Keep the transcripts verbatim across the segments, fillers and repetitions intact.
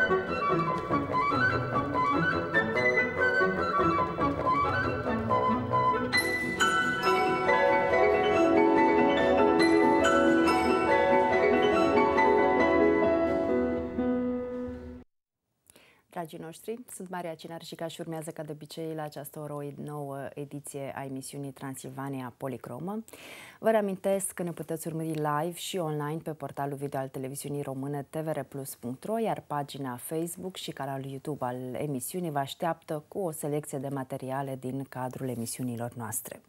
Dragii noștri, sunt Maria Cinarșica și urmează ca de obicei la această oră o nouă ediție a emisiunii Transilvania Policromă. Vă reamintesc că ne puteți urmări live și online pe portalul video al televiziunii române t v r plus punct r o, iar pagina Facebook și canalul YouTube al emisiunii vă așteaptă cu o selecție de materiale din cadrul emisiunilor noastre.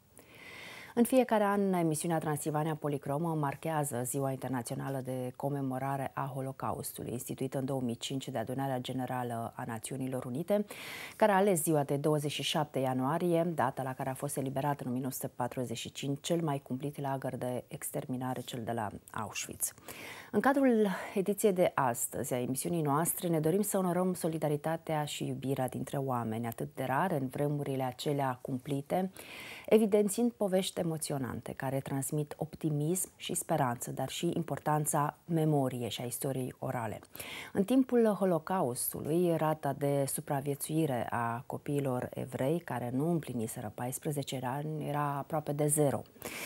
În fiecare an, emisiunea Transilvania Policromă marchează Ziua Internațională de Comemorare a Holocaustului, instituită în două mii cinci de Adunarea Generală a Națiunilor Unite, care a ales ziua de douăzeci și șapte ianuarie, data la care a fost eliberat în o mie nouă sute patruzeci și cinci cel mai cumplit lagăr de exterminare, cel de la Auschwitz. În cadrul ediției de astăzi a emisiunii noastre ne dorim să onorăm solidaritatea și iubirea dintre oameni, atât de rare în vremurile acelea cumplite, evidențiind povești emoționante care transmit optimism și speranță, dar și importanța memoriei și a istoriei orale. În timpul Holocaustului, rata de supraviețuire a copiilor evrei care nu împliniseră paisprezece ani era aproape de zero.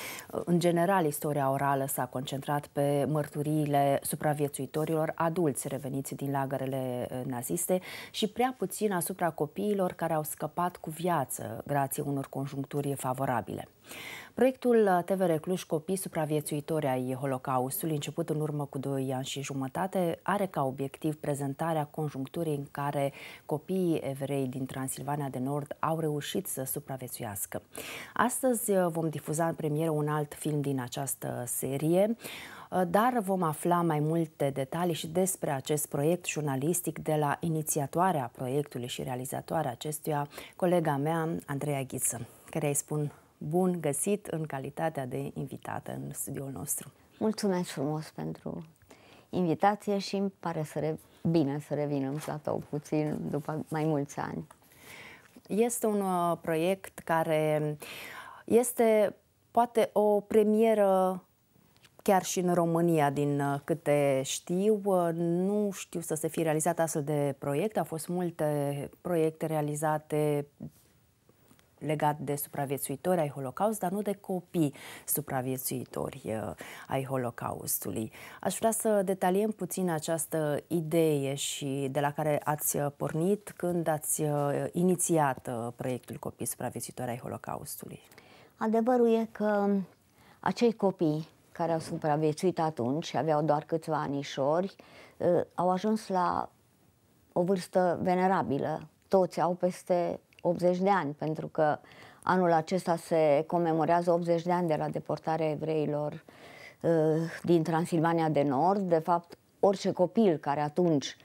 În general, istoria orală s-a concentrat pe mărturiile supraviețuitorilor adulți reveniți din lagărele naziste și prea puțin asupra copiilor care au scăpat cu viață grație unor conjuncturi favorabile. Proiectul T V R Cluj Copii Supraviețuitori ai Holocaustului, început în urmă cu doi ani și jumătate, are ca obiectiv prezentarea conjuncturii în care copiii evrei din Transilvania de Nord au reușit să supraviețuiască. Astăzi vom difuza în premieră un alt film din această serie, dar vom afla mai multe detalii și despre acest proiect jurnalistic de la inițiatoarea proiectului și realizatoarea acestuia, colega mea, Andreea Ghiță, care îi spun bun găsit în calitatea de invitată în studioul nostru. Mulțumesc frumos pentru invitație și îmi pare să re... bine să revin în platou puțin după mai mulți ani. Este un uh, proiect care este poate o premieră chiar și în România, din uh, câte știu. Uh, nu știu să se fi realizat astfel de proiecte. Au fost multe proiecte realizate legat de supraviețuitori ai Holocaust, dar nu de copii supraviețuitori uh, ai Holocaustului. Aș vrea să detaliem puțin această idee și de la care ați pornit când ați uh, inițiat uh, proiectul Copii Supraviețuitori ai Holocaustului. Adevărul e că acei copii care au supraviețuit atunci și aveau doar câțiva anișori, uh, au ajuns la o vârstă venerabilă. Toți au peste optzeci de ani, pentru că anul acesta se comemorează optzeci de ani de la deportarea evreilor uh, din Transilvania de Nord. De fapt, orice copil care atunci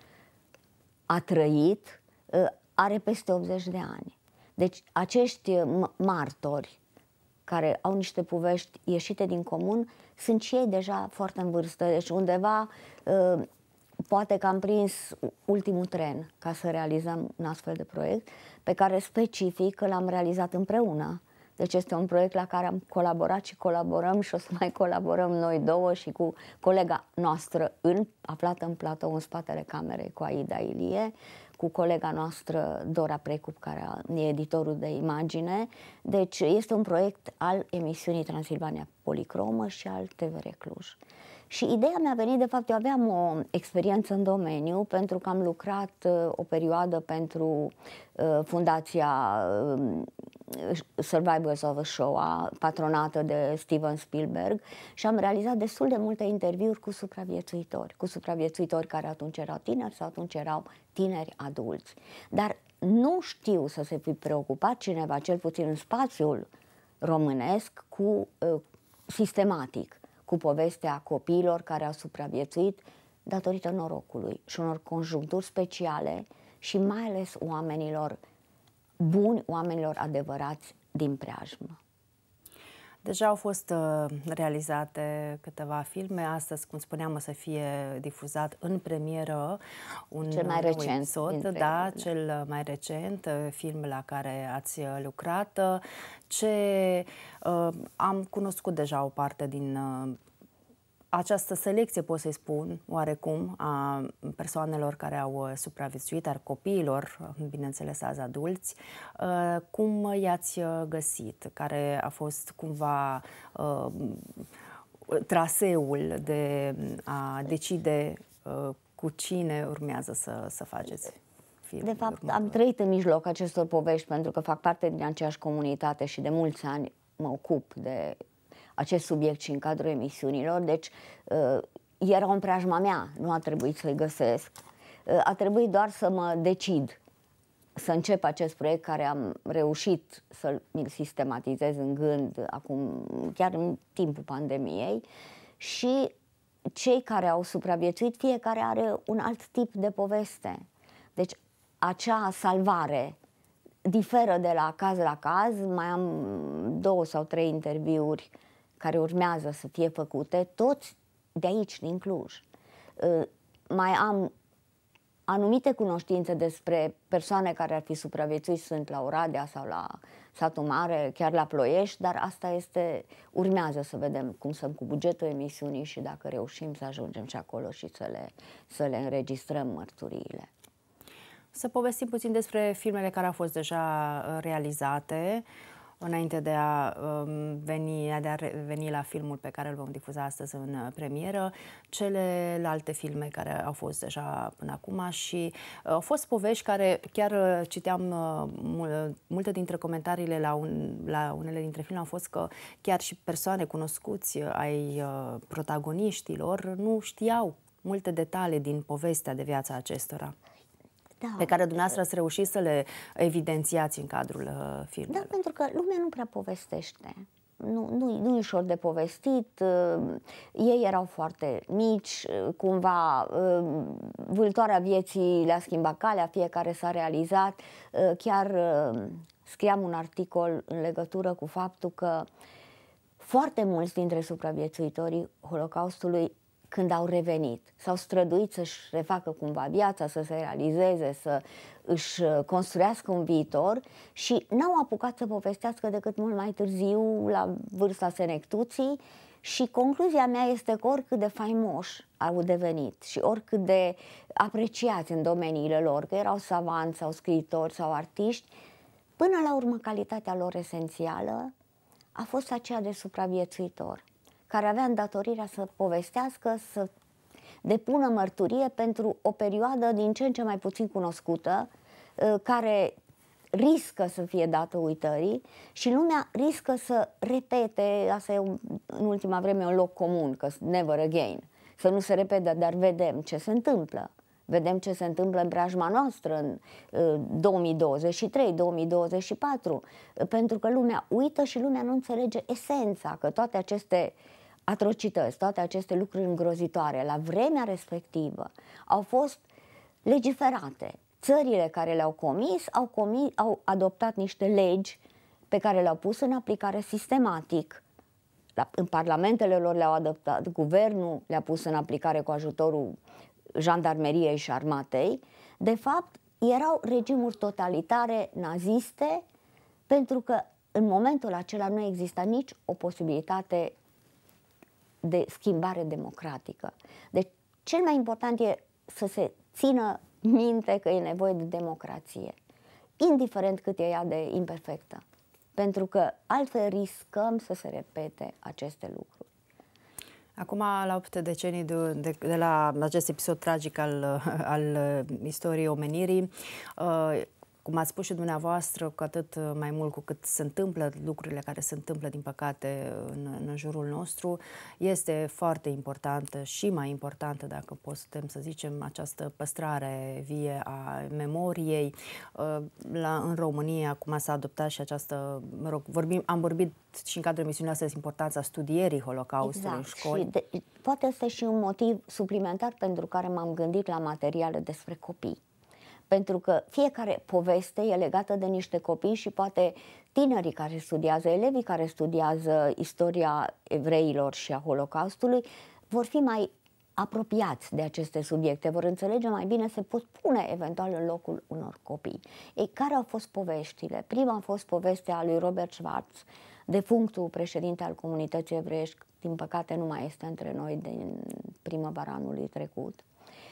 a trăit uh, are peste optzeci de ani. Deci acești martori care au niște povești ieșite din comun sunt și ei deja foarte în vârstă. Deci undeva uh, poate că am prins ultimul tren ca să realizăm un astfel de proiect, pe care specific l-am realizat împreună. Deci este un proiect la care am colaborat și colaborăm și o să mai colaborăm noi două și cu colega noastră în, aflată în platou în spatele camerei, cu Aida Ilie, cu colega noastră Dora Precup, care e editorul de imagine. Deci este un proiect al emisiunii Transilvania Policromă și al T V R Cluj. Și ideea mi-a venit, de fapt, eu aveam o experiență în domeniu, pentru că am lucrat uh, o perioadă pentru uh, fundația uh, Survivors of a Shoah, patronată de Steven Spielberg, și am realizat destul de multe interviuri cu supraviețuitori, cu supraviețuitori care atunci erau tineri sau atunci erau tineri adulți. Dar nu știu să se fi preocupat cineva, cel puțin în spațiul românesc, cu uh, sistematic, cu povestea copiilor care au supraviețuit datorită norocului și unor conjuncturi speciale și mai ales oamenilor buni, oamenilor adevărați din preajmă. Deja au fost uh, realizate câteva filme. Astăzi, cum spuneam, o să fie difuzat în premieră un cel mai recent episod, da, cel mai recent, film la care ați lucrat. Ce uh, am cunoscut deja o parte din uh, această selecție, pot să-i spun, oarecum, a persoanelor care au supraviețuit, a copiilor, bineînțeles, azi adulți, cum i-ați găsit? Care a fost cumva uh, traseul de a decide uh, cu cine urmează să, să faceți filmul? De fapt, următor? am trăit în mijloc acestor povești pentru că fac parte din aceeași comunitate și de mulți ani mă ocup de acest subiect și în cadrul emisiunilor, deci uh, era în preajma mea, nu a trebuit să-i găsesc, uh, a trebuit doar să mă decid să încep acest proiect care am reușit să-l sistematizez în gând acum, chiar în timpul pandemiei, și cei care au supraviețuit, fiecare are un alt tip de poveste. Deci acea salvare diferă de la caz la caz. Mai am două sau trei interviuri care urmează să fie făcute, toți de aici, din Cluj. Mai am anumite cunoștințe despre persoane care ar fi supraviețuit, sunt la Oradea sau la Satul Mare, chiar la Ploiești, dar asta este, urmează să vedem cum sunt cu bugetul emisiunii și dacă reușim să ajungem și acolo și să le, să le înregistrăm mărturiile. Să povestim puțin despre filmele care au fost deja realizate înainte de a um, veni, de a veni la filmul pe care îl vom difuza astăzi în premieră, celelalte filme care au fost deja până acum și uh, au fost povești care chiar uh, citeam uh, multe dintre comentariile la, un, la unele dintre filme au fost că chiar și persoane cunoscuți ai uh, protagoniștilor nu știau multe detalii din povestea de viața acestora. Da, pe care dumneavoastră ați reușit să le evidențiați în cadrul uh, filmelor. Da, pentru că lumea nu prea povestește. Nu, nu, nu e ușor de povestit. Uh, ei erau foarte mici, uh, cumva uh, vâltoarea vieții le-a schimbat calea, fiecare s-a realizat. Uh, chiar uh, scriam un articol în legătură cu faptul că foarte mulți dintre supraviețuitorii Holocaustului, când au revenit, s-au străduit să-și refacă cumva viața, să se realizeze, să își construiască un viitor și n-au apucat să povestească decât mult mai târziu, la vârsta senectuții, și concluzia mea este că oricât de faimoși au devenit și oricât de apreciați în domeniile lor, că erau savanți sau scriitori sau artiști, până la urmă calitatea lor esențială a fost aceea de supraviețuitor, care avea îndatorirea să povestească, să depună mărturie pentru o perioadă din ce în ce mai puțin cunoscută, care riscă să fie dată uitării și lumea riscă să repete, asta e în ultima vreme un loc comun, că never again, să nu se repete, dar vedem ce se întâmplă. Vedem ce se întâmplă în preajma noastră în două mii douăzeci și trei două mii douăzeci și patru, pentru că lumea uită și lumea nu înțelege esența, că toate aceste atrocități, toate aceste lucruri îngrozitoare, la vremea respectivă, au fost legiferate. Țările care le-au comis au, comis au adoptat niște legi pe care le-au pus în aplicare sistematic. La, în parlamentele lor le-au adoptat, guvernul le-a pus în aplicare cu ajutorul jandarmeriei și armatei. De fapt, erau regimuri totalitare naziste, pentru că în momentul acela nu exista nici o posibilitate de schimbare democratică. Deci, cel mai important e să se țină minte că e nevoie de democrație, indiferent cât e ea de imperfectă, pentru că altfel riscăm să se repete aceste lucruri. Acum, la opt decenii de, de, de la acest episod tragic al, al istoriei omenirii, uh, cum ați spus și dumneavoastră, cu atât mai mult cu cât se întâmplă lucrurile care se întâmplă, din păcate, în, în jurul nostru, este foarte importantă și mai importantă, dacă putem să zicem, această păstrare vie a memoriei. La, în România, acum s-a adoptat și această, mă rog, vorbim, am vorbit și în cadrul emisiunii astăzi importanța studierii Holocaustului exact. în școli. Și de, poate este și un motiv suplimentar pentru care m-am gândit la materiale despre copii. Pentru că fiecare poveste e legată de niște copii și poate tinerii care studiază, elevii care studiază istoria evreilor și a Holocaustului vor fi mai apropiați de aceste subiecte, vor înțelege mai bine, se pot pune eventual în locul unor copii. Ei, care au fost poveștile? Prima a fost povestea lui Robert Schwartz, Defunctul președinte al comunității evreiești, din păcate nu mai este între noi din primăvara anului trecut,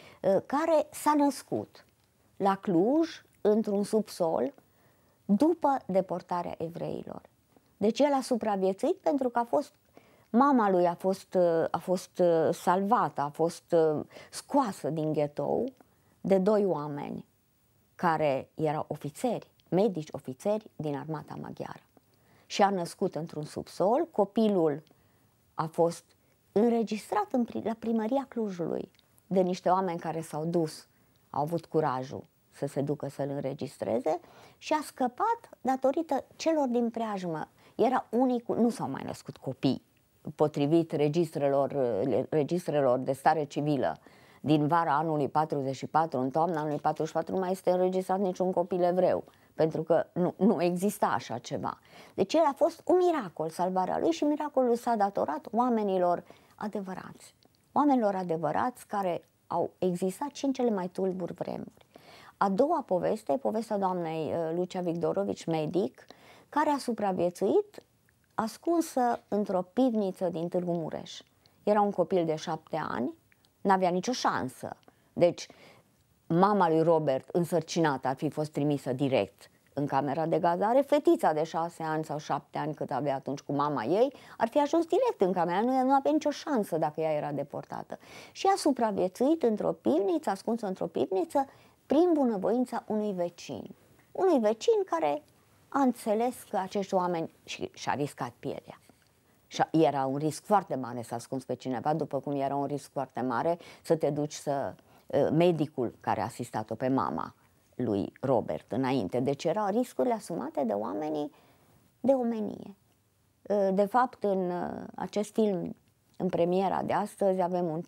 care s-a născut la Cluj, într-un subsol, după deportarea evreilor. Deci el a supraviețuit pentru că a fost, mama lui a fost, a fost salvată, a fost scoasă din ghetou de doi oameni care erau ofițeri, medici ofițeri din armata maghiară. Și a născut într-un subsol, copilul a fost înregistrat în, la primăria Clujului de niște oameni care s-au dus, au avut curajul să se ducă să-l înregistreze și a scăpat datorită celor din preajmă. Era unicul, nu s-au mai născut copii, potrivit registrelor, registrelor de stare civilă. Din vara anului patruzeci și patru, în toamna anului patruzeci și patru, nu mai este înregistrat niciun copil evreu, pentru că nu, nu exista așa ceva. Deci el a fost un miracol, salvarea lui, și miracolul s-a datorat oamenilor adevărați. Oamenilor adevărați care au existat și în cele mai tulburi vremuri. A doua poveste e povestea doamnei Lucia Vigdorovici, medic, care a supraviețuit ascunsă într-o pivniță din Târgu Mureș. Era un copil de șapte ani, n-avea nicio șansă. Deci, mama lui Robert, însărcinată, ar fi fost trimisă direct în camera de gazare. Fetița de șase ani sau șapte ani, cât avea atunci cu mama ei, ar fi ajuns direct în camera. Nu, nu avea nicio șansă dacă ea era deportată. Și a supraviețuit într-o pivniță, ascunsă într-o pivniță, prin bunăvoința unui vecin. Unui vecin care a înțeles că acești oameni și și-a riscat pielea. Și era un risc foarte mare să ascunzi pe cineva, după cum era un risc foarte mare să te duci să... medicul care a asistat-o pe mama lui Robert înainte. Deci erau riscurile asumate de oamenii de omenie. De fapt, în acest film, în premiera de astăzi, avem un,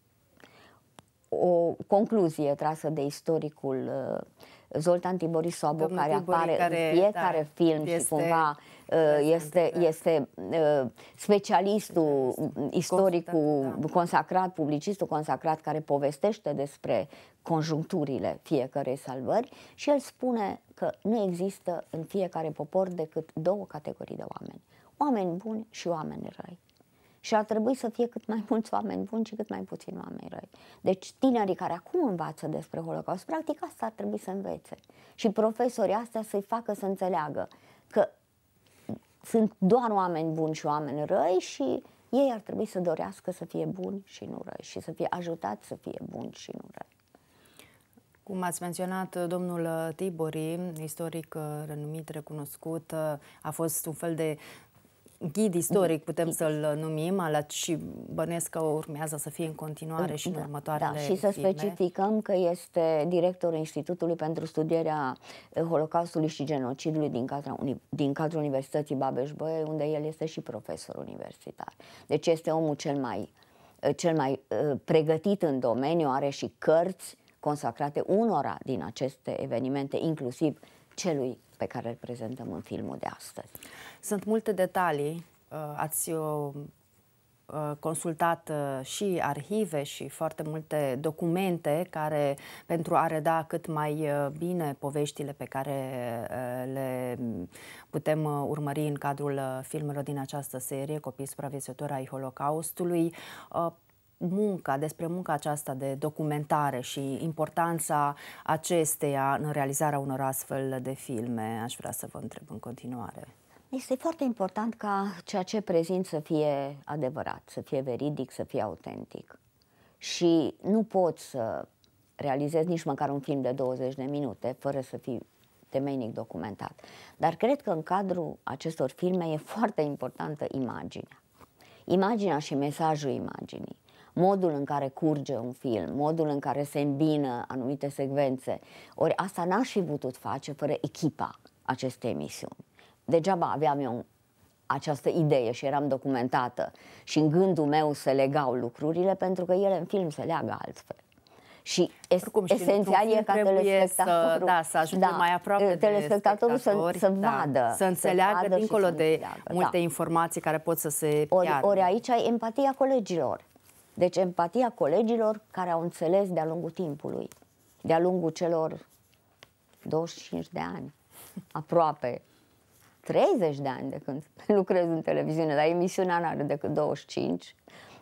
o concluzie trasă de istoricul Zoltan Tibori Sobo, Domnul care Tibori, apare care, în fiecare da, film este, și cumva este, este specialistul, istoricul da. consacrat, publicistul consacrat, care povestește despre conjuncturile fiecărei salvări, și el spune că nu există în fiecare popor decât două categorii de oameni: oameni buni și oameni răi. Și ar trebui să fie cât mai mulți oameni buni și cât mai puțini oameni răi. Deci tinerii care acum învață despre Holocaust, practic asta ar trebui să învețe. Și profesorii astea să-i facă să înțeleagă că sunt doar oameni buni și oameni răi și ei ar trebui să dorească să fie buni și nu răi și să fie ajutați să fie buni și nu răi. Cum ați menționat, domnul Tibori, istoric renumit, recunoscut, a fost un fel de ghid istoric, putem să-l numim, și bănuiesc că urmează să fie în continuare și în da, următoarele da, și să filme. specificăm că este directorul Institutului pentru Studierea Holocaustului și Genocidului din cadrul, din cadrul Universității Babeș-Bolyai, unde el este și profesor universitar. Deci este omul cel mai, cel mai uh, pregătit în domeniu, are și cărți consacrate unora din aceste evenimente, inclusiv celui pe care îl prezentăm în filmul de astăzi. Sunt multe detalii, ați consultat și arhive și foarte multe documente care, pentru a reda cât mai bine poveștile pe care le putem urmări în cadrul filmelor din această serie, Copii supraviețuitori ai Holocaustului, munca, despre munca aceasta de documentare și importanța acesteia în realizarea unor astfel de filme, aș vrea să vă întreb în continuare. Este foarte important ca ceea ce prezint să fie adevărat, să fie veridic, să fie autentic. Și nu poți să realizezi nici măcar un film de douăzeci de minute fără să fii temeinic documentat. Dar cred că în cadrul acestor filme e foarte importantă imaginea. Imaginea și mesajul imaginii. Modul în care curge un film, modul în care se îmbină anumite secvențe. Ori asta n-aș fi putut face fără echipa acestei emisiuni. Degeaba aveam eu această idee și eram documentată și în gândul meu se legau lucrurile, pentru că ele în film se leagă altfel. Și es esențial e ca telespectatorul să, da, să ajungă da, mai aproape telespectatorul de spectatori, să, să da, vadă. Să înțeleagă să vadă dincolo să de înțeleagă, multe da. informații care pot să se ori, piardă. Ori aici ai empatia colegilor. Deci empatia colegilor care au înțeles de-a lungul timpului, de-a lungul celor douăzeci și cinci de ani, aproape, treizeci de ani de când lucrez în televiziune, dar emisiunea nu are decât douăzeci și cinci.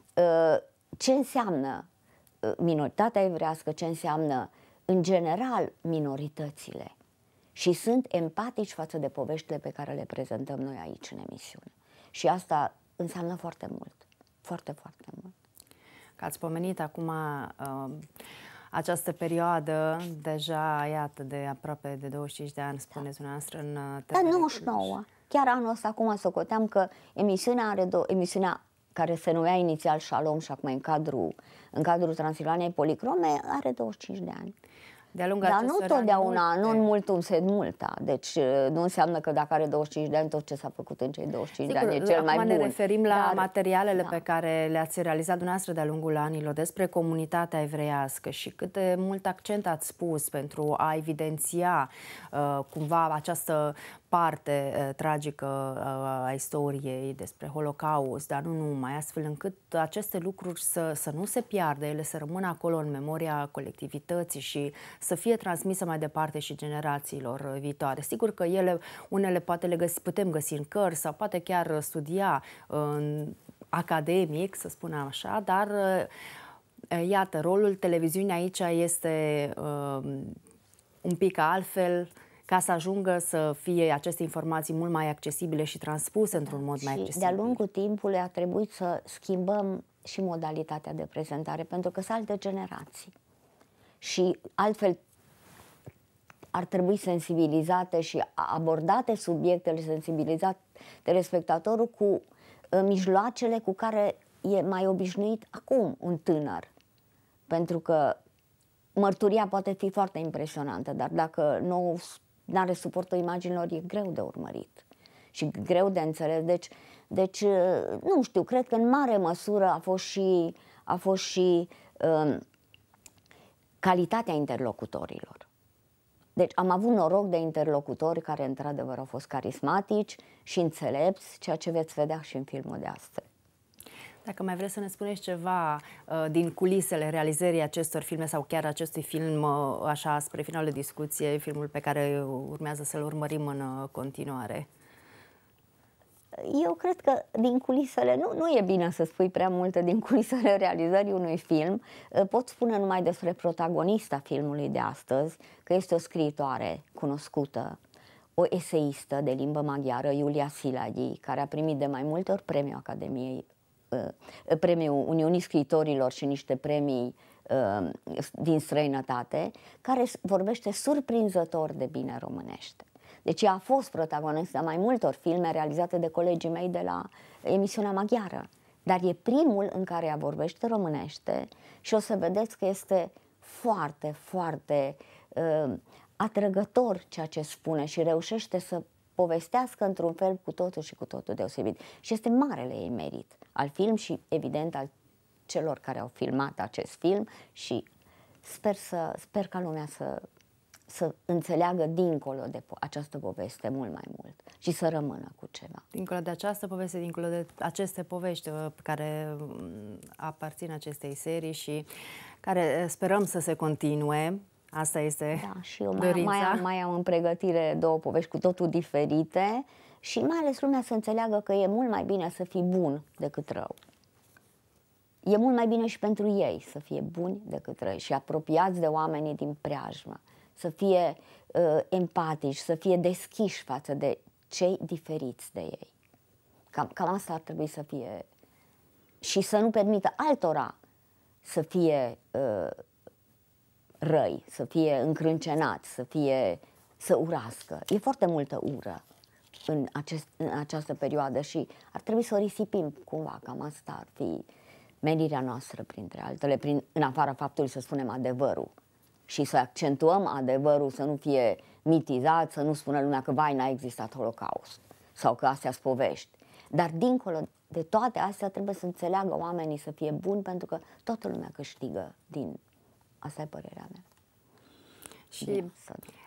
Ce înseamnă minoritatea evrească, ce înseamnă în general minoritățile. Și sunt empatici față de poveștile pe care le prezentăm noi aici în emisiune. Și asta înseamnă foarte mult, foarte, foarte mult. Că ați pomenit acum uh, această perioadă, deja, iată, de aproape de douăzeci și cinci de ani, spuneți dumneavoastră, în T V R. Da, nouăzeci și nouă. Chiar anul ăsta, acum socoteam că emisiunea are două, emisiunea care se numea inițial Shalom și acum în cadrul, în cadrul Transilvaniei Policrome, are douăzeci și cinci de ani. Dar nu totdeauna, nu în multum sed multa. Deci nu înseamnă că dacă are douăzeci și cinci de ani, tot ce s-a făcut în cei douăzeci și cinci Sigur, de ani e cel mai bun. ne referim la Dar, materialele da. pe care le-ați realizat dumneavoastră de-a lungul anilor despre comunitatea evreiască și cât de mult accent ați pus pentru a evidenția uh, cumva această parte uh, tragică uh, a istoriei despre Holocaust, dar nu numai, astfel încât aceste lucruri să, să nu se piardă, ele să rămână acolo în memoria colectivității și să fie transmisă mai departe și generațiilor viitoare. Sigur că ele, unele poate le găsi, putem găsi în cărți sau poate chiar studia în academic, să spunem așa, dar iată, rolul televiziunii aici este uh, un pic altfel, ca să ajungă să fie aceste informații mult mai accesibile și transpuse într-un mod mai accesibil. De-a lungul timpului a trebuit să schimbăm și modalitatea de prezentare, pentru că sunt alte generații. Și altfel ar trebui sensibilizate și abordate subiectele, sensibilizate telespectatorul cu uh, mijloacele cu care e mai obișnuit acum un tânăr. Pentru că mărturia poate fi foarte impresionantă, dar dacă nu are suportul imaginilor, e greu de urmărit și greu de înțeles. Deci, deci nu știu, cred că în mare măsură a fost și, a fost și um, calitatea interlocutorilor. Deci am avut noroc de interlocutori care într-adevăr au fost carismatici și înțelepți, ceea ce veți vedea și în filmul de astăzi. Dacă mai vreți să ne spuneți ceva uh, din culisele realizării acestor filme sau chiar acestui film, uh, așa, spre finalul de discuție, filmul pe care urmează să-l urmărim în uh, continuare. Eu cred că din culisele, nu, nu e bine să spui prea multe din culisele realizării unui film. Pot spune numai despre protagonista filmului de astăzi, că este o scriitoare cunoscută, o eseistă de limbă maghiară, Iulia Szilágyi, care a primit de mai multe ori premiul Academiei, premiul Uniunii Scriitorilor și niște premii din străinătate, care vorbește surprinzător de bine românește. Deci ea a fost protagonistă mai multor filme realizate de colegii mei de la emisiunea maghiară. Dar e primul în care ea vorbește românește și o să vedeți că este foarte, foarte uh, atrăgător ceea ce spune și reușește să povestească într-un fel cu totul și cu totul deosebit. Și este marele ei merit al film și evident al celor care au filmat acest film și sper, să, sper ca lumea să... să înțeleagă dincolo de această poveste mult mai mult și să rămână cu ceva. Dincolo de această poveste, dincolo de aceste povești care aparțin acestei serii și care sperăm să se continue. Asta este da, și eu dorința. Mai, mai, am, mai am în pregătire două povești cu totul diferite și mai ales lumea să înțeleagă că e mult mai bine să fii bun decât rău. E mult mai bine și pentru ei să fie buni decât răi și apropiați de oamenii din preajmă. Să fie uh, empatici, să fie deschiși față de cei diferiți de ei. Cam, cam asta ar trebui să fie. Și să nu permită altora să fie uh, răi, să fie încrâncenați, să fie, să urască. E foarte multă ură în, acest, în această perioadă și ar trebui să o risipim cumva. Cam asta ar fi menirea noastră, printre altele, prin, în afara faptului să spunem adevărul. Și să accentuăm adevărul, să nu fie mitizat, să nu spună lumea că vai, n-a existat Holocaust sau că astea sunt povești. Dar dincolo de toate astea trebuie să înțeleagă oamenii să fie buni, pentru că toată lumea câștigă din... Asta e părerea mea. Și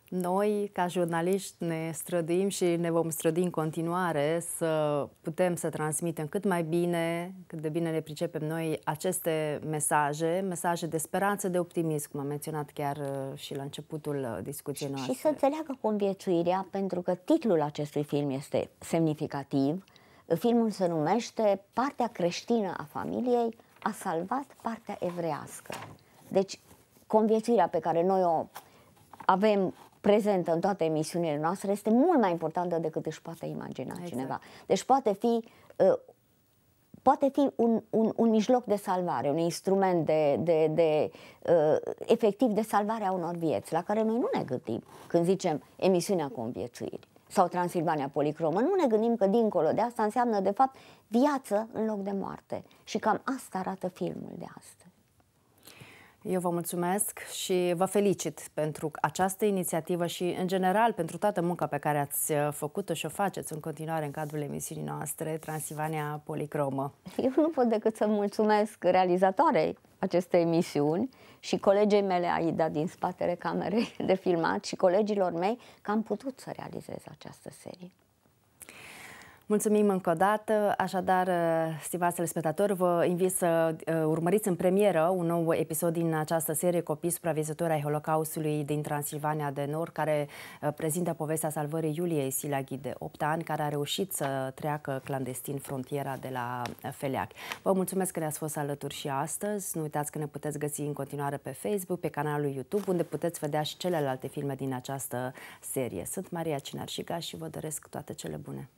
Noi, ca jurnaliști, ne străduim și ne vom strădui în continuare să putem să transmitem cât mai bine, cât de bine ne pricepem noi, aceste mesaje, mesaje de speranță, de optimism, cum am menționat chiar și la începutul discuției noastre. Și să înțeleagă conviețuirea, pentru că titlul acestui film este semnificativ. Filmul se numește Partea creștină a familiei a salvat partea evreiască. Deci, conviețuirea pe care noi o avem prezentă în toate emisiunile noastre este mult mai importantă decât își poate imagina exact. cineva. Deci poate fi, uh, poate fi un, un, un mijloc de salvare, un instrument de, de, de uh, efectiv de salvare a unor vieți, la care noi nu ne gândim când zicem emisiunea conviețuirii sau Transilvania Policromă. Nu ne gândim că dincolo de asta înseamnă de fapt viață în loc de moarte. Și cam asta arată filmul de astăzi. Eu vă mulțumesc și vă felicit pentru această inițiativă și, în general, pentru toată munca pe care ați făcut-o și o faceți în continuare în cadrul emisiunii noastre, Transilvania Policromă. Eu nu pot decât să mulțumesc realizatoarei acestei emisiuni și colegei mele, Aida, din spatele camerei de filmat, și colegilor mei că am putut să realizez această serie. Mulțumim încă o dată, așadar, stimați telespectatori, vă invit să urmăriți în premieră un nou episod din această serie Copii supraviețuitori ai Holocaustului din Transilvania de Nord, care prezintă povestea salvării Iuliei Silaghi, de opt ani, care a reușit să treacă clandestin frontiera de la Feleac. Vă mulțumesc că ne-ați fost alături și astăzi. Nu uitați că ne puteți găsi în continuare pe Facebook, pe canalul YouTube, unde puteți vedea și celelalte filme din această serie. Sunt Maria Cinarșiga și vă doresc toate cele bune.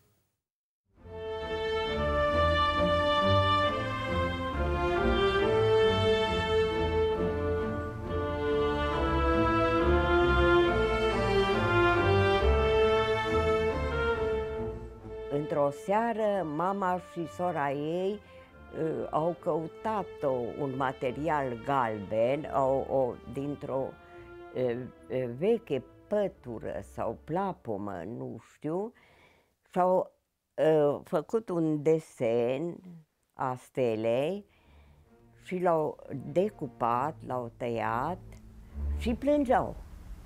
Într-o seară, mama și sora ei uh, au căutat o, un material galben o, o, dintr-o uh, veche pătură sau plapumă, nu știu, și au uh, făcut un desen a stelei și l-au decupat, l-au tăiat și plângeau.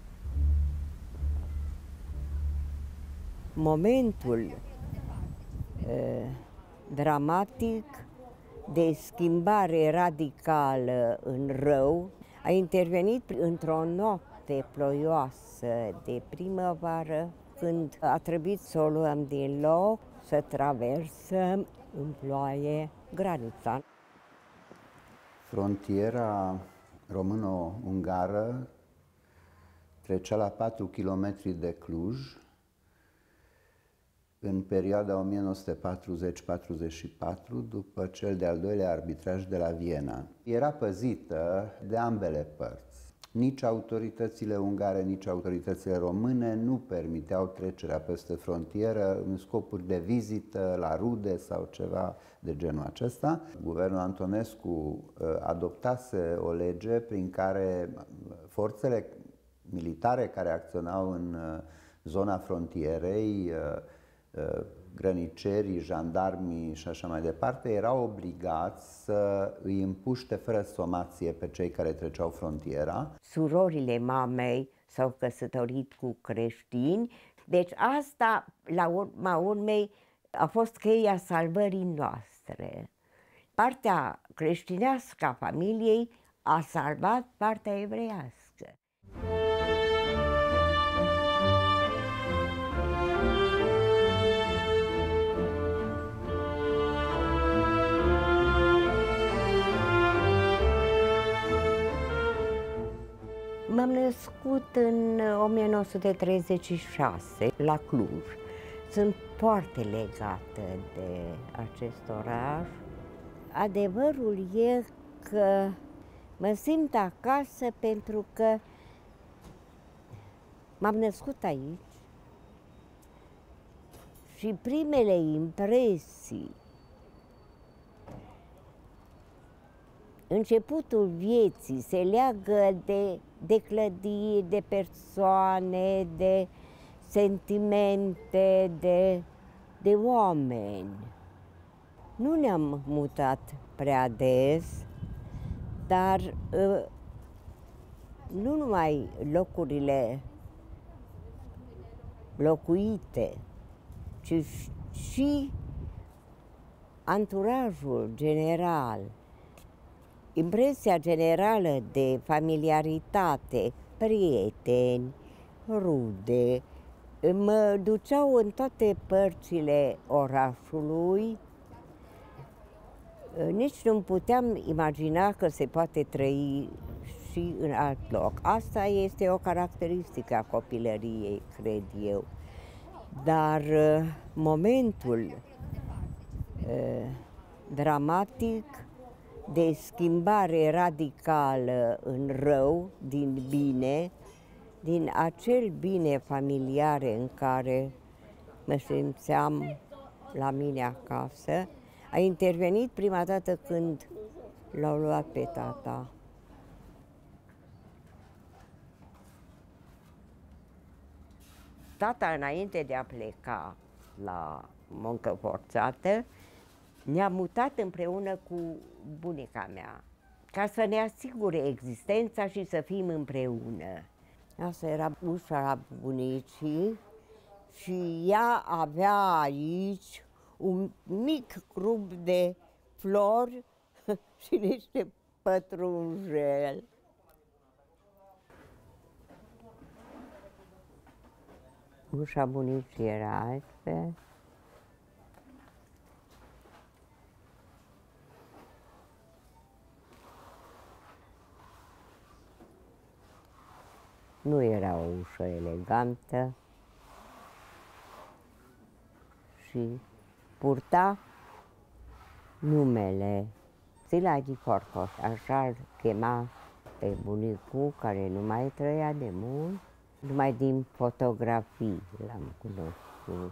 Momentul dramatic de schimbare radicală în rău a intervenit într-o noapte ploioasă de primăvară, când a trebuit să o luăm din loc, să traversăm în ploaie granița. Frontiera româno-ungară trecea la patru kilometri de Cluj, în perioada o mie nouă sute patruzeci patruzeci și patru, după cel de-al doilea arbitraj de la Viena. Era păzită de ambele părți. Nici autoritățile ungare, nici autoritățile române nu permiteau trecerea peste frontieră în scopuri de vizită la rude sau ceva de genul acesta. Guvernul Antonescu adoptase o lege prin care forțele militare care acționau în zona frontierei, grănicerii, jandarmii și așa mai departe, erau obligați să îi împuște fără somație pe cei care treceau frontiera. Surorile mamei s-au căsătorit cu creștini, deci asta, la urma urmei, a fost cheia salvării noastre. Partea creștinească a familiei a salvat partea evreiască. M-am născut în o mie nouă sute treizeci și șase la Cluj. Sunt foarte legată de acest oraș. Adevărul e că mă simt acasă pentru că m-am născut aici și primele impresii, începutul vieții se leagă de, de clădiri, de persoane, de sentimente, de, de oameni. Nu ne-am mutat prea des, dar nu numai locurile locuite, ci și anturajul general, impresia generală de familiaritate, prieteni, rude, mă duceau în toate părțile orașului. Nici nu puteam imagina că se poate trăi și în alt loc. Asta este o caracteristică a copilăriei, cred eu. Dar momentul uh, dramatic de schimbare radicală în rău, din bine, din acel bine familiar în care mă simțeam la mine acasă, a intervenit prima dată când l-au luat pe tata. Tata, înainte de a pleca la muncă forțată, ne-a mutat împreună cu bunica mea, ca să ne asigure existența și să fim împreună. Asta era ușa bunicii și ea avea aici un mic grup de flori și niște pătrunjel. Ușa bunicii era altfel. Nu era o ușă elegantă și purta numele Szilágyi Farkas, așa îl chema pe bunicul, care nu mai trăia de mult, numai din fotografii l-am cunoscut.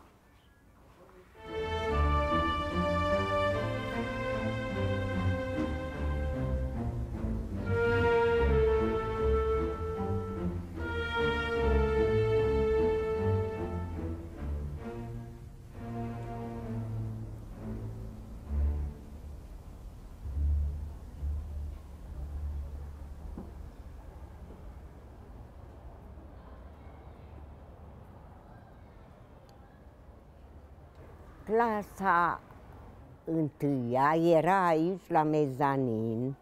Clasa întâia era aici la mezanin.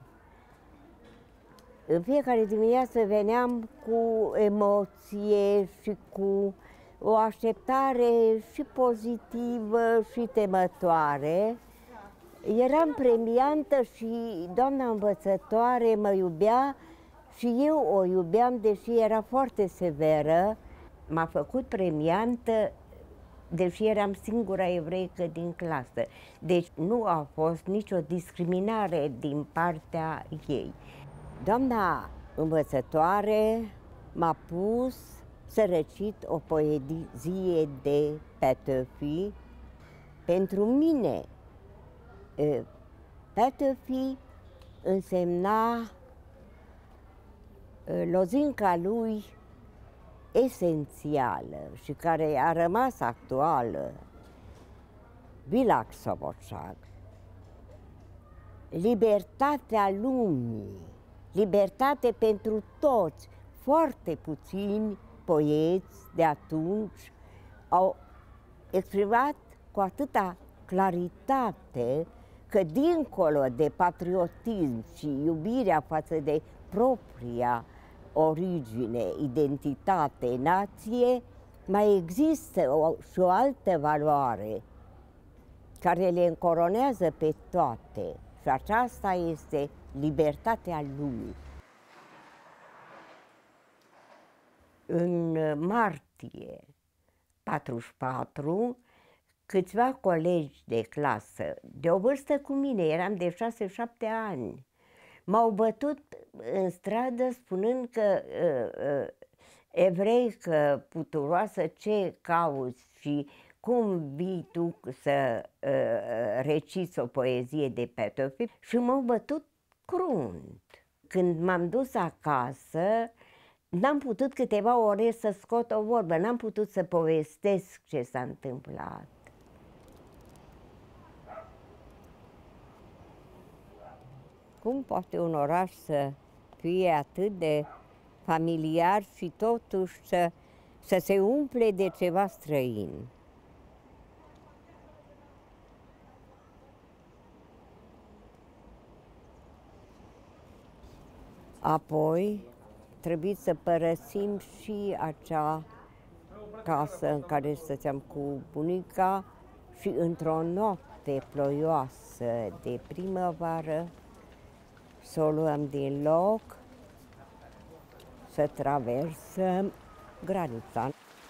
În fiecare dimineață veneam cu emoție și cu o așteptare și pozitivă și temătoare. Eram premiantă și doamna învățătoare mă iubea și eu o iubeam, deși era foarte severă. M-a făcut premiantă deși eram singura evreică din clasă. Deci nu a fost nicio discriminare din partea ei. Doamna învățătoare m-a pus să recit o poezie de Petöfi. Pentru mine, Petöfi însemna lozinca lui esențială și care a rămas actuală, Világszabadság, libertatea lumii, libertate pentru toți. Foarte puțini poeți de atunci au exprimat cu atâta claritate că dincolo de patriotism și iubirea față de propria origine, identitate, nație, mai există o, și o altă valoare care le încoronează pe toate și aceasta este libertatea lumii. În martie patruzeci și patru, câțiva colegi de clasă, de o vârstă cu mine, eram de șase-șapte ani, m-au bătut în stradă spunând că uh, uh, evreică puturoasă, ce cauți și cum vii tu să uh, reciți o poezie de Petöfi, și m-au bătut crunt. Când m-am dus acasă, n-am putut câteva ore să scot o vorbă, n-am putut să povestesc ce s-a întâmplat. Cum poate un oraș să fie atât de familiar și totuși să să se umple de ceva străin. Apoi trebuie să părăsim și acea casă în care stăteam cu bunica și într-o noapte ploioasă de primăvară să o luăm din loc, să traversăm granița.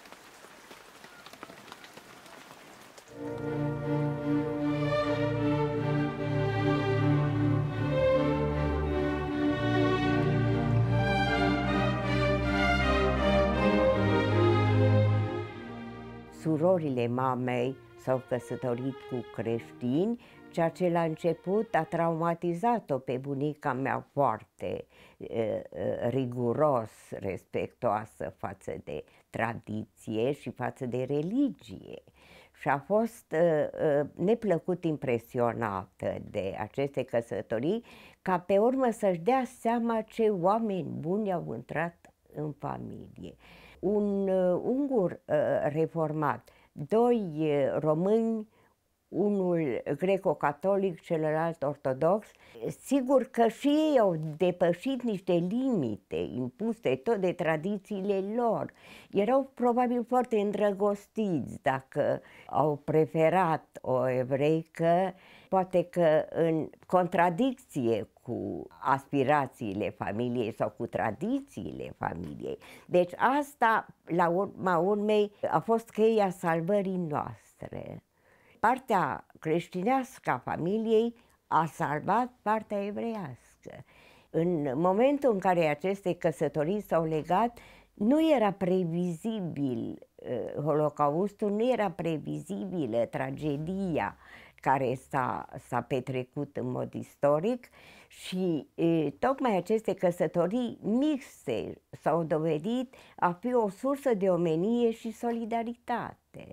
Surorile mamei s-au căsătorit cu creștini, ceea ce la început a traumatizat-o pe bunica mea foarte uh, riguros respectoasă față de tradiție și față de religie. Și a fost uh, uh, neplăcut impresionată de aceste căsătorii, ca pe urmă să-și dea seama ce oameni buni au intrat în familie. Un uh, ungur uh, reformat, doi uh, români, unul greco-catolic, celălalt ortodox, sigur că și ei au depășit niște limite impuse tot de tradițiile lor. Erau probabil foarte îndrăgostiți dacă au preferat o evreică, poate că în contradicție cu aspirațiile familiei sau cu tradițiile familiei. Deci asta, la urma urmei, a fost cheia salvării noastre. Partea creștinească a familiei a salvat partea evreiască. În momentul în care aceste căsătorii s-au legat, nu era previzibil uh, Holocaustul, nu era previzibilă tragedia care s-a petrecut în mod istoric și e, tocmai aceste căsătorii mixte s-au dovedit a fi o sursă de omenie și solidaritate.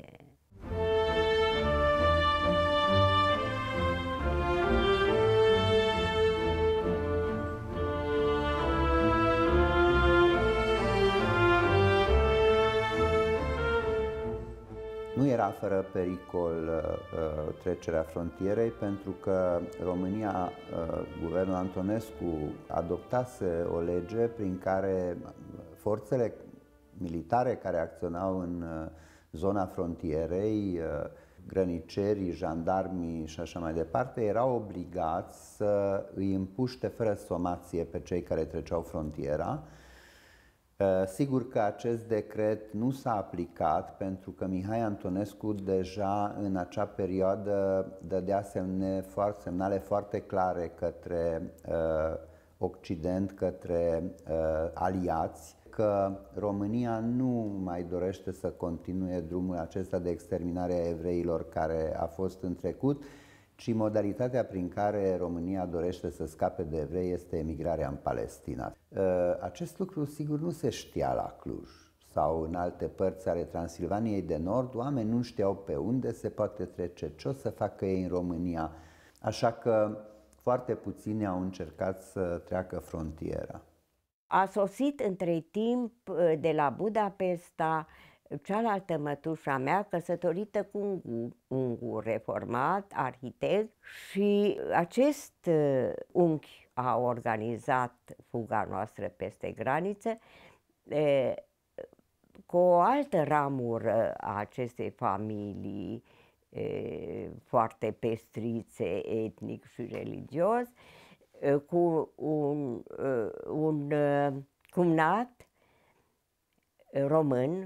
Nu era fără pericol uh, trecerea frontierei, pentru că România, uh, guvernul Antonescu, adoptase o lege prin care forțele militare care acționau în uh, zona frontierei, uh, grănicerii, jandarmii și așa mai departe, erau obligați să îi împuște fără somație pe cei care treceau frontiera. Sigur că acest decret nu s-a aplicat, pentru că Mihai Antonescu deja în acea perioadă dădea semne, semnale foarte clare către uh, Occident, către uh, aliați, că România nu mai dorește să continue drumul acesta de exterminare a evreilor care a fost în trecut, ci modalitatea prin care România dorește să scape de evrei este emigrarea în Palestina. Acest lucru sigur nu se știa la Cluj sau în alte părți ale Transilvaniei de Nord. Oamenii nu știau pe unde se poate trece, ce o să facă ei în România, așa că foarte puțini au încercat să treacă frontiera. A sosit între timp de la Budapesta cealaltă mătușa mea, căsătorită cu un ungur reformat, arhitect, și acest unchi a organizat fuga noastră peste graniță e, cu o altă ramură a acestei familii, e, foarte pestrițe etnic și religios, e, cu un, un cumnat român,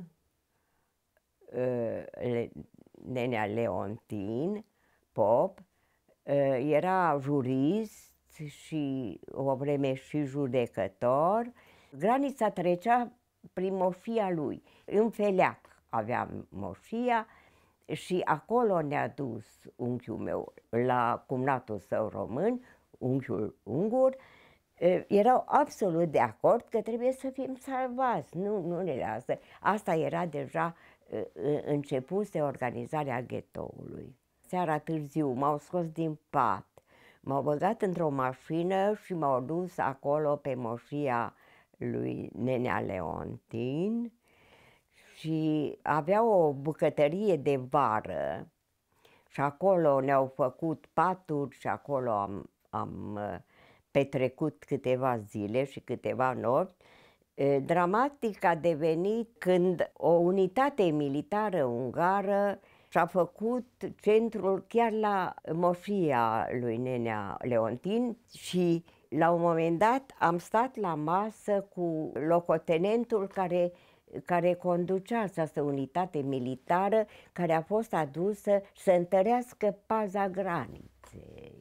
nenea Leontin Pop, era jurist și o vreme și judecător. Granița trecea prin moșia lui. În Feleac avea moșia și acolo ne-a dus unchiul meu la cumnatul său român, unchiul ungur. Erau absolut de acord că trebuie să fim salvați, nu, nu ne lasă. Asta era deja începuse organizarea ghetoului. Seara târziu m-au scos din pat, m-au băgat într-o mașină și m-au dus acolo pe moșia lui nenea Leontin și avea o bucătărie de vară și acolo ne-au făcut paturi și acolo am, am petrecut câteva zile și câteva nopți. Dramatic a devenit când o unitate militară ungară și-a făcut centrul chiar la moșia lui Nenea Leontin și la un moment dat am stat la masă cu locotenentul care, care conducea această unitate militară care a fost adusă să întărească paza graniței.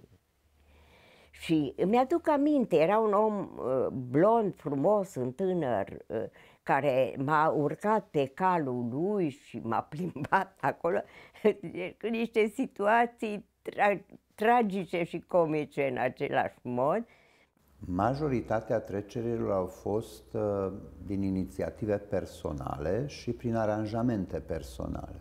Și mi-aduc aminte, era un om uh, blond, frumos, un tânăr, uh, care m-a urcat pe calul lui și m-a plimbat acolo cu niște situații tra tragice și comice în același mod. Majoritatea trecerilor au fost uh, din inițiative personale și prin aranjamente personale.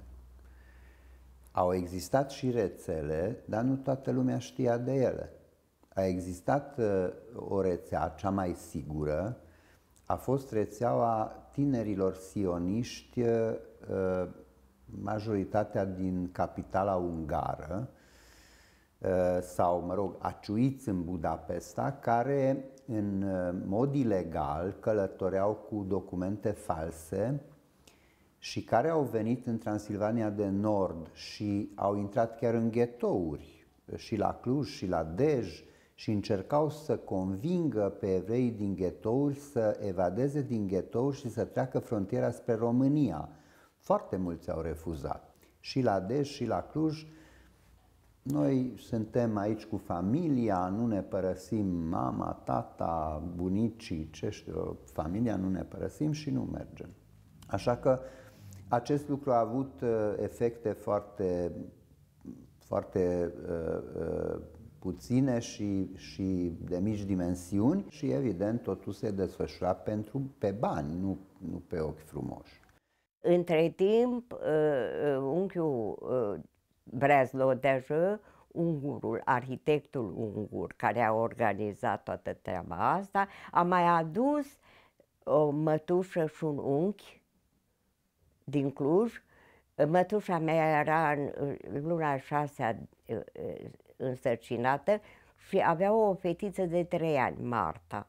Au existat și rețele, dar nu toată lumea știa de ele. A existat uh, o rețea, cea mai sigură, a fost rețeaua tinerilor sioniști, uh, majoritatea din capitala ungară, uh, sau, mă rog, aciuiți în Budapesta, care în mod ilegal călătoreau cu documente false și care au venit în Transilvania de Nord și au intrat chiar în ghetouri, și la Cluj și la Dej, și încercau să convingă pe evrei din ghetouri să evadeze din ghetouri și să treacă frontiera spre România. Foarte mulți au refuzat. Și la Dej și la Cluj. Noi suntem aici cu familia, nu ne părăsim mama, tata, bunicii, ce știu, familia nu ne părăsim și nu mergem. Așa că acest lucru a avut efecte foarte, foarte uh, uh, puține și, și de mici dimensiuni și evident totul se desfășura pentru, pe bani, nu, nu pe ochi frumoși. Între timp, uh, unchiul uh, Brezlo Dejă, ungurul, arhitectul ungur care a organizat toată treaba asta, a mai adus o mătușă și un unchi din Cluj. Mătușa mea era în luna a șasea însărcinată și avea o fetiță de trei ani, Marta.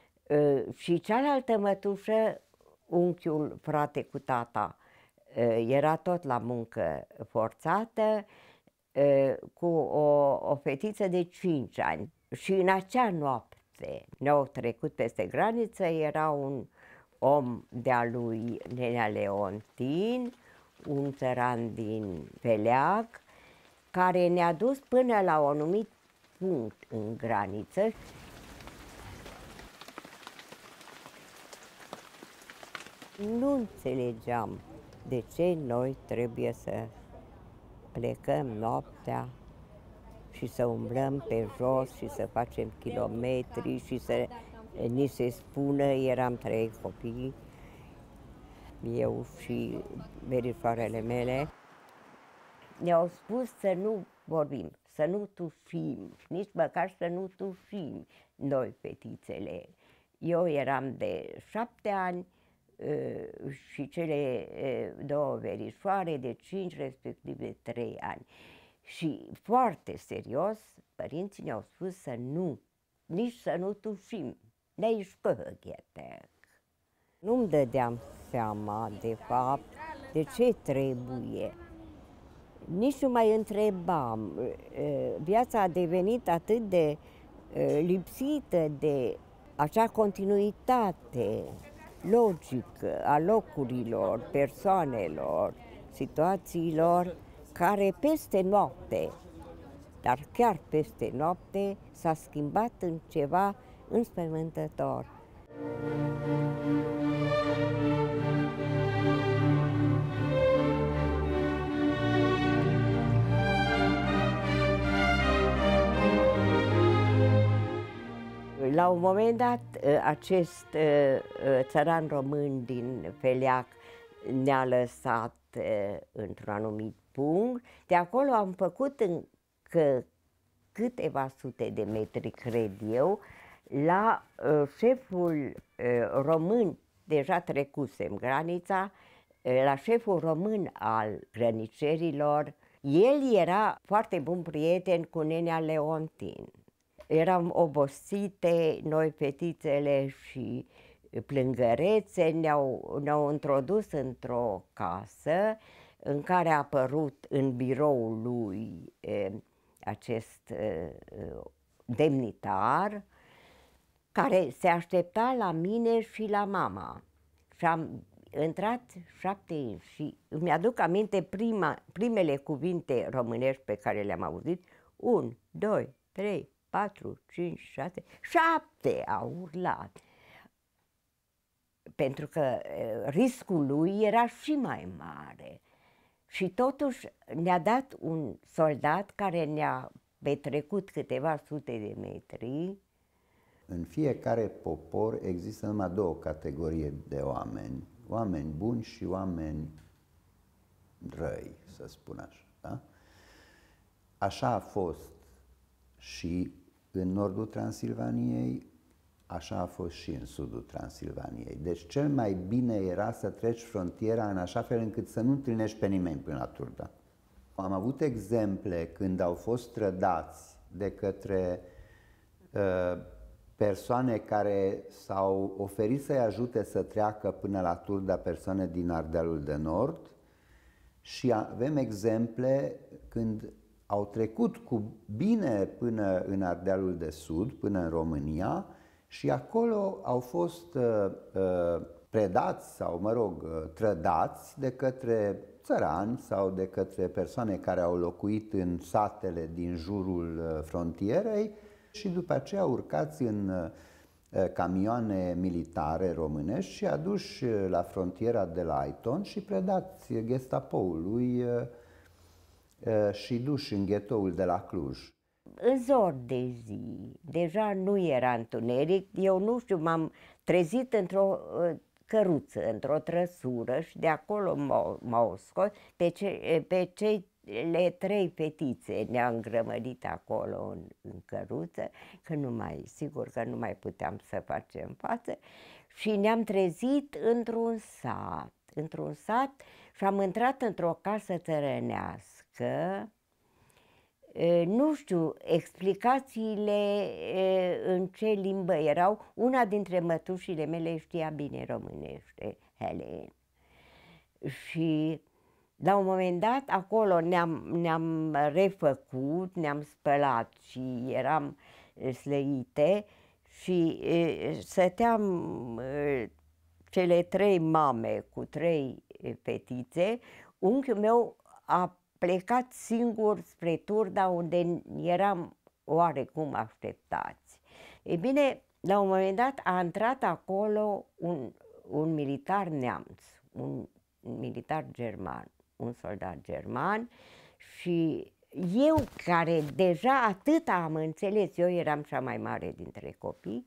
Și cealaltă mătușă, unchiul frate cu tata, era tot la muncă forțată, cu o, o fetiță de cinci ani. Și în acea noapte ne-au trecut peste graniță, era un om de-a lui Nenea Leontin, un țăran din Veleag, care ne-a dus până la un anumit punct în graniță. Nu înțelegeam de ce noi trebuie să plecăm noaptea și să umblăm pe jos și să facem kilometri și să ni se spună, eram trei copii, eu și verișoarele mele, ne-au spus să nu vorbim, să nu tușim, nici măcar să nu tușim noi, fetițele. Eu eram de șapte ani și cele două verișoare de cinci, respectiv de trei ani. Și foarte serios, părinții ne-au spus să nu, nici să nu tușim, nici păhăghetek. Nu-mi dădeam seama, de fapt, de ce trebuie. Nici nu mai întrebam. Viața a devenit atât de lipsită de acea continuitate logică a locurilor, persoanelor, situațiilor, care peste noapte, dar chiar peste noapte, s-a schimbat în ceva înspăimântător. La un moment dat, acest țăran român din Veleag ne-a lăsat într-un anumit punct. De acolo am făcut încă câteva sute de metri, cred eu, la șeful român, deja trecusem granița, la șeful român al grănicerilor, el era foarte bun prieten cu nenea Leontin. Eram obosite, noi fetițele și plângărețe, ne-au, ne-au introdus într-o casă în care a apărut în biroul lui e, acest e, demnitar, care se aștepta la mine și la mama. Și am intrat șapte și îmi aduc aminte prima, primele cuvinte românești pe care le-am auzit. Un, doi, trei, patru, cinci, șase, șapte au urlat. Pentru că riscul lui era și mai mare. Și totuși ne-a dat un soldat care ne-a petrecut câteva sute de metri. În fiecare popor există numai două categorii de oameni. Oameni buni și oameni răi, să spun așa. Da? Așa a fost și în nordul Transilvaniei, așa a fost și în sudul Transilvaniei. Deci cel mai bine era să treci frontiera în așa fel încât să nu întâlnești pe nimeni până la Turda. Am avut exemple când au fost trădați de către uh, persoane care s-au oferit să-i ajute să treacă până la Turda, persoane din Ardealul de Nord, și avem exemple când au trecut cu bine până în Ardealul de Sud, până în România, și acolo au fost uh, uh, predați sau, mă rog, uh, trădați de către țărani sau de către persoane care au locuit în satele din jurul uh, frontierei și după aceea urcați în uh, camioane militare românești și aduși la frontiera de la Aiton și predați Gestapoului uh, uh, și duși în ghetoul de la Cluj. În zor de zi, deja nu era întuneric, eu nu știu, m-am trezit într-o uh, căruță, într-o trăsură și de acolo m-au scos pe, ce, pe cele trei fetițe, ne-au îngrămădit acolo în, în căruță, că nu mai, sigur că nu mai puteam să facem față, și ne-am trezit într-un sat, într-un sat și am intrat într-o casă țărănească. Nu știu explicațiile în ce limbă erau. Una dintre mătușile mele știa bine românește, Helen. Și la un moment dat acolo ne-am, ne-am refăcut, ne-am spălat și eram slăite și stăteam cele trei mame cu trei fetițe. Unchiul meu a plecat singur spre Turda, unde eram oarecum așteptați. E bine, la un moment dat a intrat acolo un, un militar neamț, un militar german, un soldat german, și eu, care deja atât am înțeles, eu eram cea mai mare dintre copii,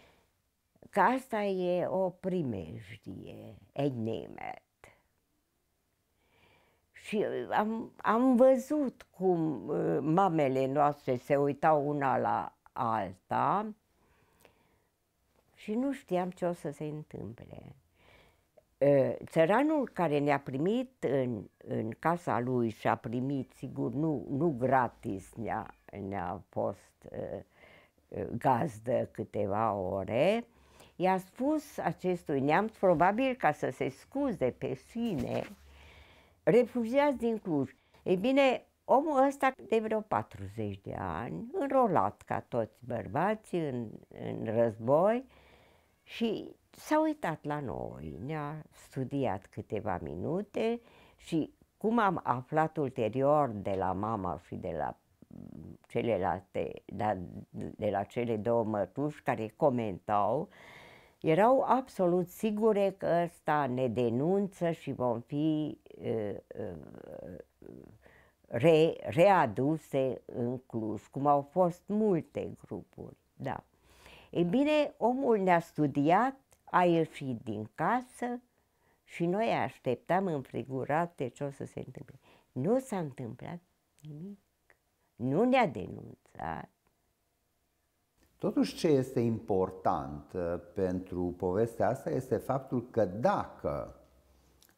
că asta e o primejdie, ei name. Și am, am văzut cum uh, mamele noastre se uitau una la alta și nu știam ce o să se întâmple. Uh, țăranul care ne-a primit în, în casa lui și a primit, sigur, nu, nu gratis, ne-a, ne-a fost uh, gazdă câteva ore, i-a spus acestui neamț, probabil ca să se scuze pe sine, refugiați din Cluj. Ei bine, omul ăsta de vreo patruzeci de ani, înrolat ca toți bărbații în, în război, și s-a uitat la noi, ne-a studiat câteva minute și, cum am aflat ulterior de la mama și de la celelalte, de, de la cele două mătuși care comentau, erau absolut sigure că ăsta ne denunță și vom fi uh, uh, re, readuse în Cluj, cum au fost multe grupuri. Da. Ei bine, omul ne-a studiat, a ieșit din casă și noi așteptam înfrigurate ce o să se întâmple. Nu s-a întâmplat nimic, nu ne-a denunțat. Totuși, ce este important pentru povestea asta este faptul că dacă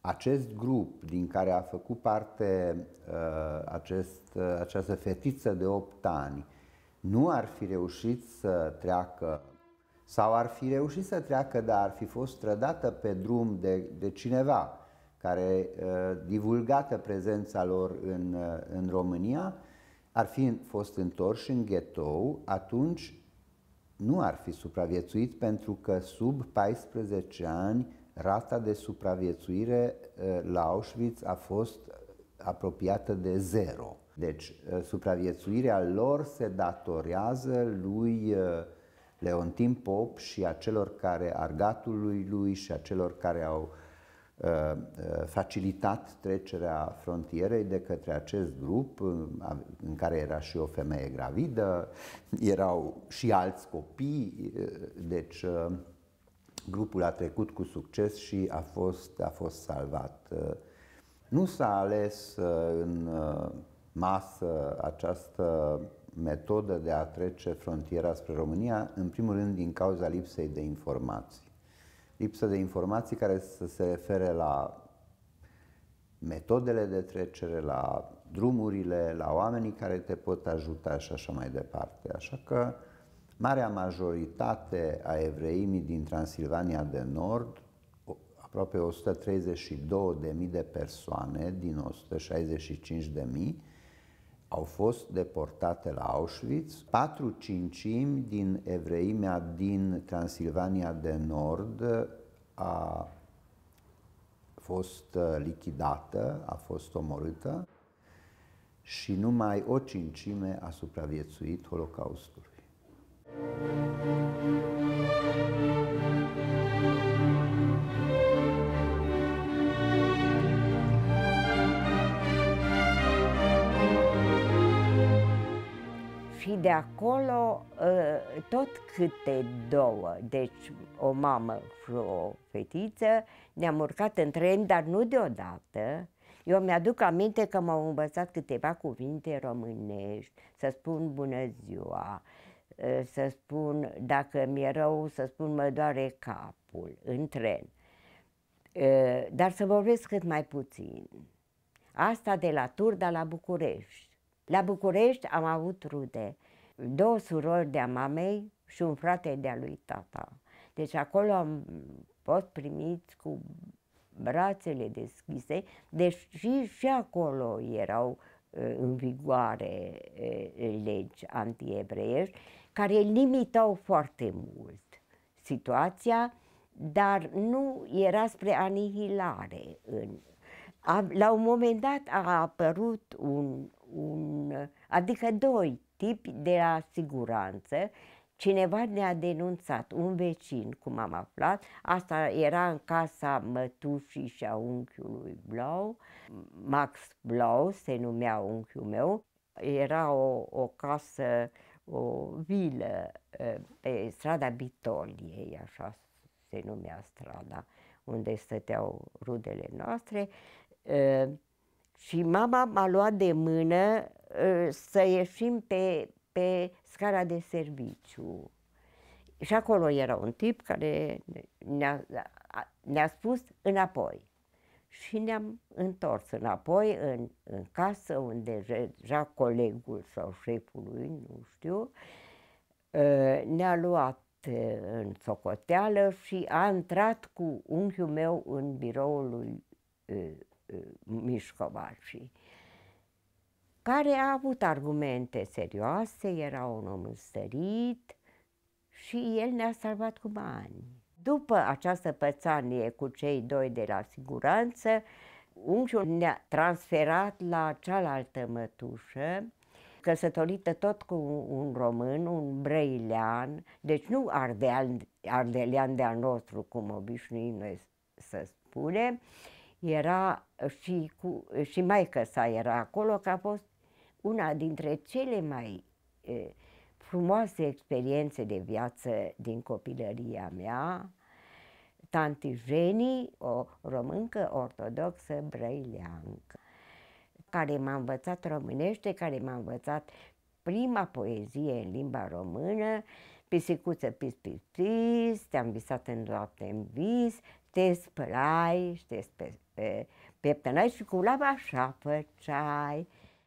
acest grup din care a făcut parte uh, acest, uh, această fetiță de opt ani nu ar fi reușit să treacă, sau ar fi reușit să treacă, dar ar fi fost trădată pe drum de, de cineva care uh, divulgată prezența lor în, uh, în România, ar fi fost întorși în ghetou, atunci nu ar fi supraviețuit, pentru că sub paisprezece ani rata de supraviețuire la Auschwitz a fost apropiată de zero. Deci supraviețuirea lor se datorează lui Leontin Pop și a celor care, argatului lui și a celor care au facilitat trecerea frontierei de către acest grup, în care era și o femeie gravidă, erau și alți copii, deci grupul a trecut cu succes și a fost, a fost salvat. Nu s-a ales în masă această metodă de a trece frontiera spre România, în primul rând din cauza lipsei de informații. Lipsă de informații care să se refere la metodele de trecere, la drumurile, la oamenii care te pot ajuta și așa mai departe. Așa că marea majoritate a evreimii din Transilvania de Nord, aproape o sută treizeci și două de mii de persoane din o sută șaizeci și cinci de mii, au fost deportate la Auschwitz. Patru cincimi din evreimea din Transilvania de Nord a fost lichidată, a fost omorâtă și numai o cincime a supraviețuit Holocaustului. Și de acolo tot câte două, deci o mamă și o fetiță, ne-am urcat în tren, dar nu deodată. Eu mi-aduc aminte că m-au învățat câteva cuvinte românești, să spun bună ziua, să spun dacă mi-e rău, să spun mă doare capul în tren, dar să vorbesc cât mai puțin. Asta de la Turda la București. La București am avut rude, două surori de-a mamei și un frate de-a lui tata. Deci acolo am fost primiți cu brațele deschise, deci și, și acolo erau în vigoare legi antievreiești care limitau foarte mult situația, dar nu era spre anihilare. La un moment dat a apărut un, un adică doi tipi de la siguranță. Cineva ne-a denunțat, un vecin, cum am aflat, asta era în casa mătușii și a unchiului Blau, Max Blau se numea unchiul meu, era o, o casă, o vilă pe strada Bitoliei, așa se numea strada, unde stăteau rudele noastre, și mama m-a luat de mână să ieșim pe pe scara de serviciu. Și acolo era un tip care ne-a, ne-a spus înapoi. Și ne-am întors înapoi în, în casă, unde deja colegul sau șeful lui, nu știu, ne-a luat în socoteală și a intrat cu unchiul meu în biroul lui Mișcovaci, care a avut argumente serioase, era un om înstărit și el ne-a salvat cu bani. După această pățanie cu cei doi de la siguranță, unchiul ne-a transferat la cealaltă mătușă, căsătorită tot cu un român, un brăilean, deci nu ardeal, ardelean de-al nostru, cum obișnuim noi să spunem. Era și, cu, și maică sa era acolo, că a fost una dintre cele mai e, frumoase experiențe de viață din copilăria mea, tanti Jeni, o româncă ortodoxă brăileancă, care m-a învățat românește, care m-a învățat prima poezie în limba română, Pisicuță, pis, pis, pis, te-am visat în noapte în vis, te spălai și te spe, pe, peptănai și cu lava așa făceai.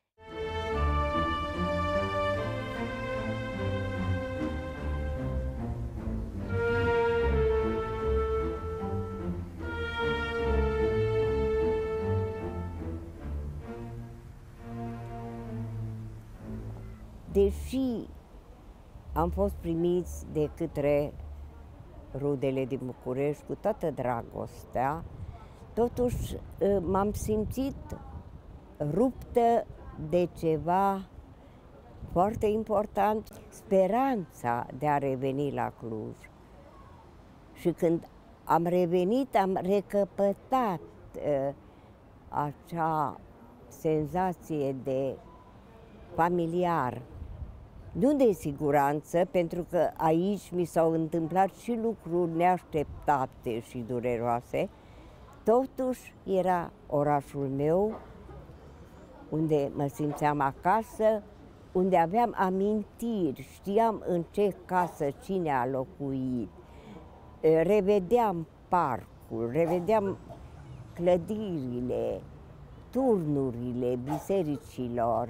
Deși am fost primiți de către rudele din București cu toată dragostea, totuși m-am simțit ruptă de ceva foarte important, speranța de a reveni la Cluj. Și când am revenit, am recăpătat uh, acea senzație de familiar. Nu de siguranță, pentru că aici mi s-au întâmplat și lucruri neașteptate și dureroase, totuși era orașul meu, unde mă simțeam acasă, unde aveam amintiri, știam în ce casă cine a locuit, revedeam parcul, revedeam clădirile, turnurile bisericilor,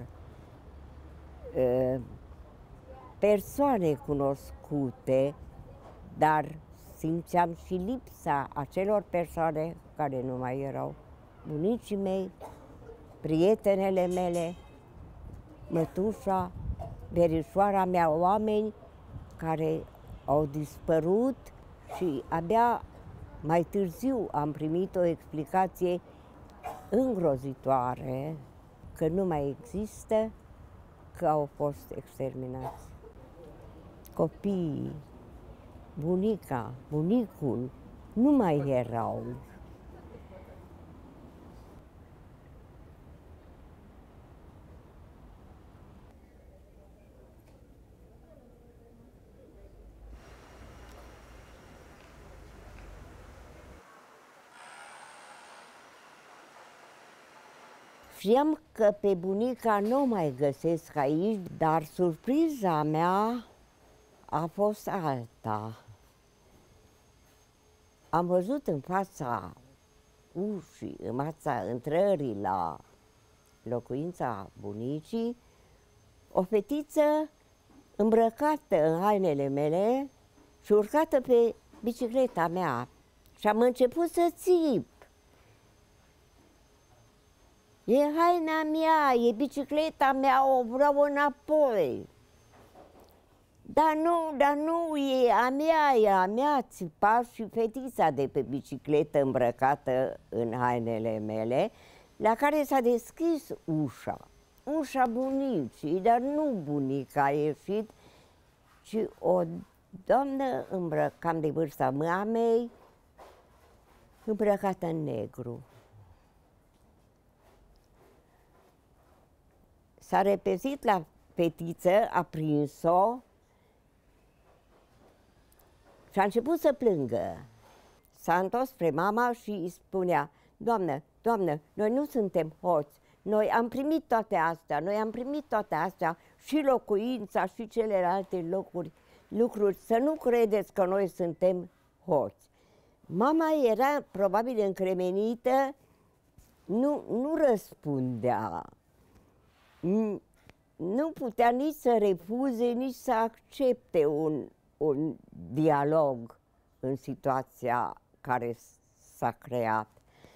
persoane cunoscute, dar simțeam și lipsa acelor persoane care nu mai erau. Bunicii mei, prietenele mele, mătușa, verișoara mea, oameni care au dispărut și abia mai târziu am primit o explicație îngrozitoare că nu mai există, că au fost exterminați. Copiii, bunica, bunicul nu mai erau. Știam că pe bunica nu o mai găsesc aici, dar surpriza mea a fost alta. Am văzut în fața ușii, în fața intrării la locuința bunicii, o fetiță îmbrăcată în hainele mele și urcată pe bicicleta mea. Și am început să țip. E haina mea, e bicicleta mea, o vreau înapoi. Dar nu, dar nu, e a mea, e a mea, țipa și fetița de pe bicicletă îmbrăcată în hainele mele, la care s-a deschis ușa, ușa bunicii, dar nu bunica a ieșit, ci o doamnă îmbrăcam de vârsta mamei, îmbrăcată în negru. S-a repezit la fetiță, a prins-o și a început să plângă. S-a întors spre mama și îi spunea: Doamnă, doamnă, noi nu suntem hoți, noi am primit toate astea, noi am primit toate astea, și locuința și celelalte locuri, lucruri, să nu credeți că noi suntem hoți. Mama era probabil încremenită, nu, nu răspundea. Nu putea nici să refuze, nici să accepte un, un dialog în situația care s-a creat.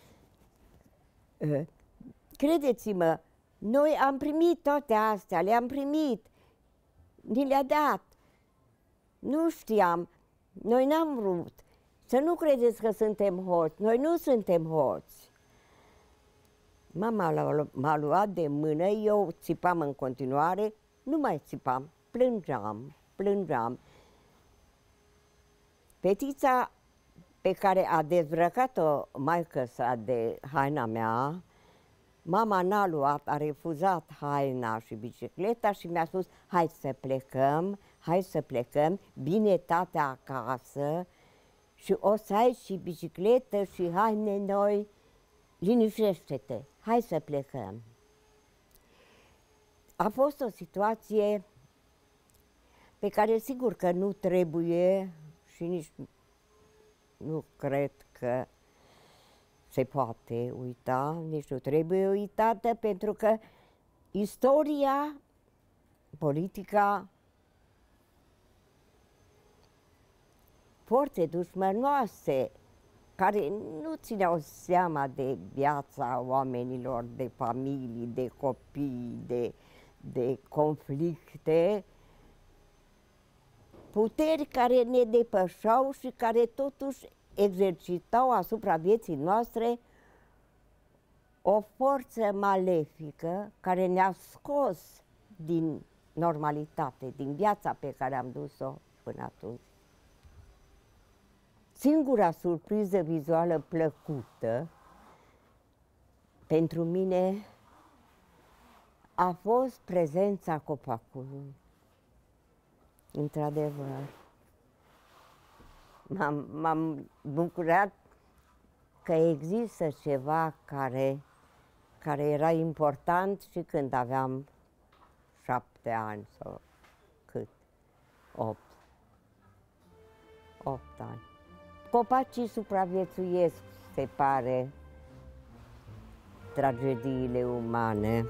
Credeți-mă, noi am primit toate astea, le-am primit, ni le-a dat. Nu știam, noi n-am vrut. Să nu credeți că suntem hoți, noi nu suntem hoți. Mama m-a luat de mână, eu țipam în continuare, nu mai țipam, plângeam, plângeam. Fetița pe care a dezbrăcat-o maică-sa de haina mea, mama n-a luat, a refuzat haina și bicicleta și mi-a spus: hai să plecăm, hai să plecăm, bine tata acasă și o să ai și bicicletă și haine noi, liniștește-te, hai să plecăm. A fost o situație pe care sigur că nu trebuie și nici nu cred că se poate uita, nici nu trebuie uitată, pentru că istoria, politica, forțe dușmănoase care nu țineau seama de viața oamenilor, de familii, de copii, de, de conflicte, puteri care ne depășeau și care totuși exercitau asupra vieții noastre o forță malefică care ne-a scos din normalitate, din viața pe care am dus-o până atunci. Singura surpriză vizuală plăcută pentru mine a fost prezența copacului. Într-adevăr, m-am bucurat că există ceva care, care era important și când aveam șapte ani sau cât, opt, opt ani. Copacii supraviețuiesc, se pare, tragediile umane.